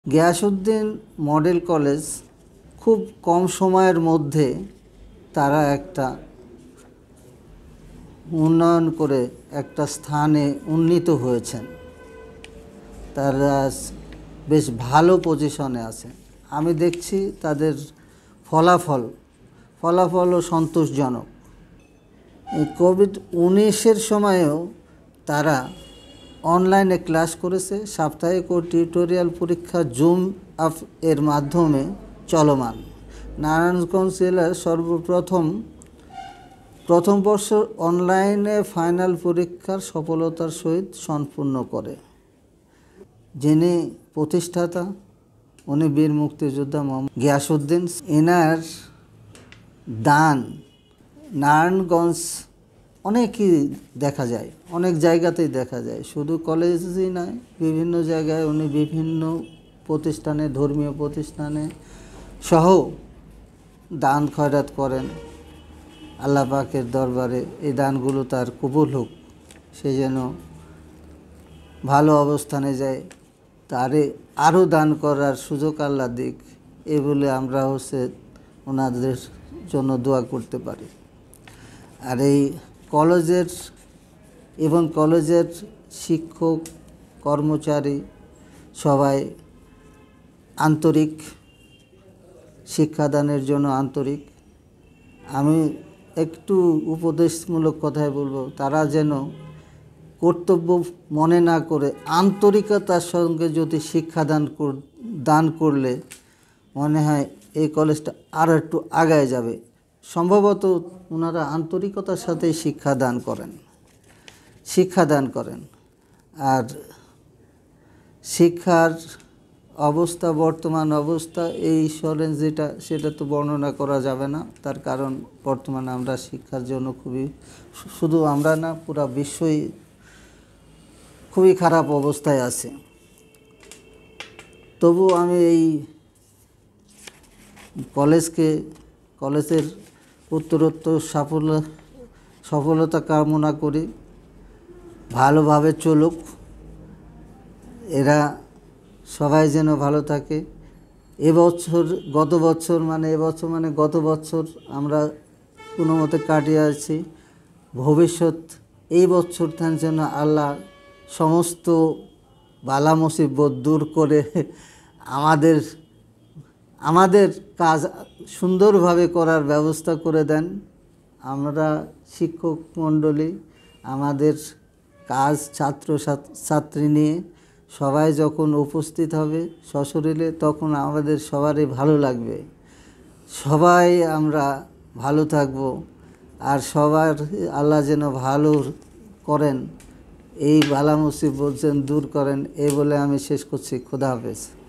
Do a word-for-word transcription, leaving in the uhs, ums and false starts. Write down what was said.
Giasuddin model college খুব কম সময়ের মধ্যে তারা একটা উন্নয়ন করে একটা স্থানে উন্নীত হয়েছেন। তারা বেশ ভালো পজিশনে আছে। আমি দেখছি তাদের ফলাফল ফলাফলও সন্তোষজনক। এই কোভিড উনিশের সময়েও তারা অনলাইনে ক্লাস করেছে। সাপ্তাহিক ও টিউটোরিয়াল পরীক্ষা জুম অ্যাপ এর মাধ্যমে চলমান। নারায়ণগঞ্জ জেলার সর্বপ্রথম প্রথম বর্ষ অনলাইনে ফাইনাল পরীক্ষার সফলতার সহিত সম্পূর্ণ করে। যিনি প্রতিষ্ঠাতা উনি বীর মুক্তিযোদ্ধা মোহাম্মদ গিয়াসউদ্দিন। এনার দান নারায়ণগঞ্জ অনেকই দেখা যায়, অনেক জায়গাতেই দেখা যায়, শুধু কলেজেই নয়, বিভিন্ন জায়গায় উনি বিভিন্ন প্রতিষ্ঠানে, ধর্মীয় প্রতিষ্ঠানে সহ দান খয়রাত করেন। আল্লাহ পাকের দরবারে এই দানগুলো তার কবুল হোক, সে যেন ভালো অবস্থানে যায়, তারে আরও দান করার সুযোগ আল্লাহ দিক, এ বলে আমরা হচ্ছে ওনাদের জন্য দোয়া করতে পারি। আর এই কলেজের এবং কলেজের শিক্ষক কর্মচারী সবাই আন্তরিক, শিক্ষাদানের জন্য আন্তরিক। আমি একটু উপদেশমূলক কথাই বলবো, তারা যেন কর্তব্য মনে না করে আন্তরিকতার সঙ্গে যদি শিক্ষাদান দান করলে মনে হয় এই কলেজটা আরও একটু আগায় যাবে। সম্ভবত ওনারা আন্তরিকতার সাথে শিক্ষাদান করেন শিক্ষাদান করেন আর শিক্ষার অবস্থা, বর্তমান অবস্থা এই সরেন যেটা, সেটা তো বর্ণনা করা যাবে না। তার কারণ বর্তমানে আমরা শিক্ষার জন্য খুবই, শুধু আমরা না, পুরা বিশ্বই খুবই খারাপ অবস্থায় আছে। তবু আমি এই কলেজকে, কলেজের উত্তরোত্তর সাফল্য সফলতা কামনা করি। ভালোভাবে চলুক, এরা সবাই যেন ভালো থাকে। এবছর গত বছর মানে এবছর মানে গত বছর আমরা কোনো মতে কাটিয়ে আছি। ভবিষ্যৎ এই বছর থান যেন আল্লাহ সমস্ত বালা মুসিবত দূর করে আমাদের আমাদের কাজ সুন্দরভাবে করার ব্যবস্থা করে দেন। আমরা শিক্ষক মণ্ডলী আমাদের কাজ ছাত্র ছাত্রী নিয়ে সবাই যখন উপস্থিত হবে সশরীরে, তখন আমাদের সবারই ভালো লাগবে। সবাই আমরা ভালো থাকব আর সবার আল্লাহ যেন ভালো করেন, এই বালা মুসিবত যেন দূর করেন, এই বলে আমি শেষ করছি। খোদা হাফেজ।